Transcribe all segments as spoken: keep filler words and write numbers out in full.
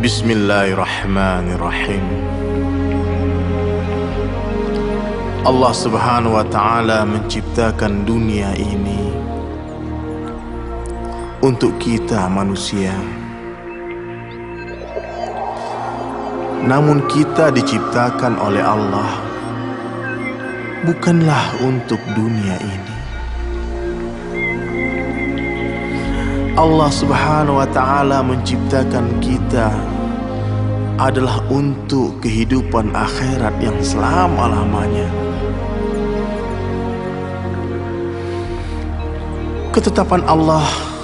Bismillahirrahmanirrahim. Allah subhanahu wa ta'ala menciptakan dunia ini untuk kita manusia. Namun kita diciptakan oleh Allah bukanlah untuk dunia ini. Allah subhanahu wa ta'ala menciptakan kita adalah untuk kehidupan akhirat yang selama-lamanya. Ketetapan Allah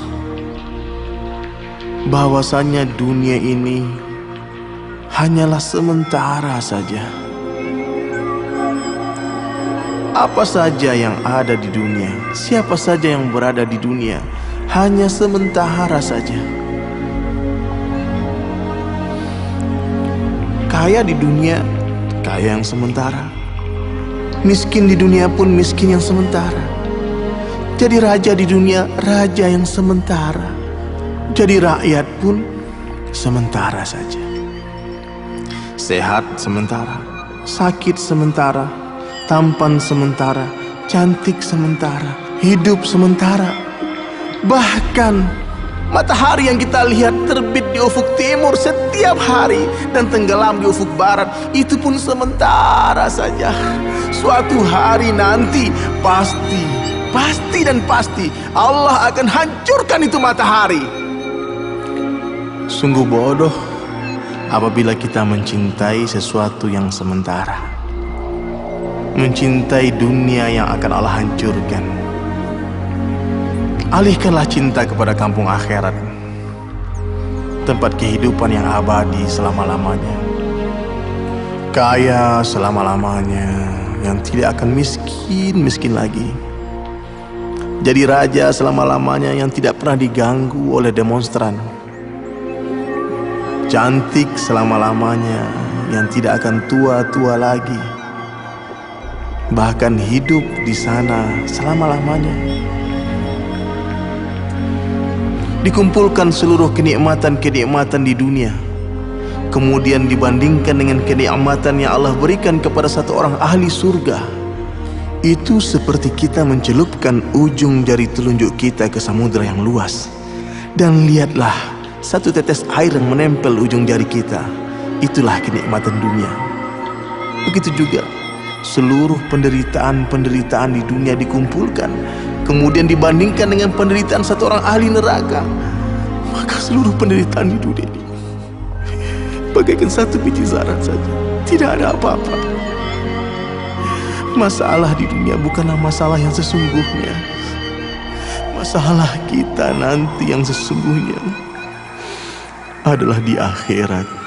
bahwasanya dunia ini hanyalah sementara saja. Apa saja yang ada di dunia, siapa saja yang berada di dunia, hanya sementara saja. Kaya di dunia, kaya yang sementara. Miskin di dunia pun miskin yang sementara. Jadi raja di dunia, raja yang sementara. Jadi rakyat pun sementara saja. Sehat sementara, sakit sementara, tampan sementara, cantik sementara, hidup sementara. Bahkan matahari yang kita lihat terbit di ufuk timur setiap hari dan tenggelam di ufuk barat, itu pun sementara saja. Suatu hari nanti pasti, pasti dan pasti Allah akan hancurkan itu matahari. Sungguh bodoh apabila kita mencintai sesuatu yang sementara, mencintai dunia yang akan Allah hancurkan. Alihkanlah cinta kepada kampung akhirat, tempat kehidupan yang abadi selama-lamanya, kaya selama-lamanya, yang tidak akan miskin-miskin lagi. Jadi raja selama-lamanya yang tidak pernah diganggu oleh demonstran. Cantik selama-lamanya yang tidak akan tua-tua lagi. Bahkan hidup di sana selama-lamanya. Dikumpulkan seluruh kenikmatan-kenikmatan di dunia, kemudian dibandingkan dengan kenikmatan yang Allah berikan kepada satu orang ahli surga. Itu seperti kita mencelupkan ujung jari telunjuk kita ke samudera yang luas, dan lihatlah satu tetes air yang menempel ujung jari kita. Itulah kenikmatan dunia. Begitu juga seluruh penderitaan-penderitaan di dunia dikumpulkan, kemudian dibandingkan dengan penderitaan satu orang ahli neraka, maka seluruh penderitaan di dunia ini bagaikan satu biji zarah saja. Tidak ada apa-apa. Masalah di dunia bukanlah masalah yang sesungguhnya. Masalah kita nanti yang sesungguhnya adalah di akhirat.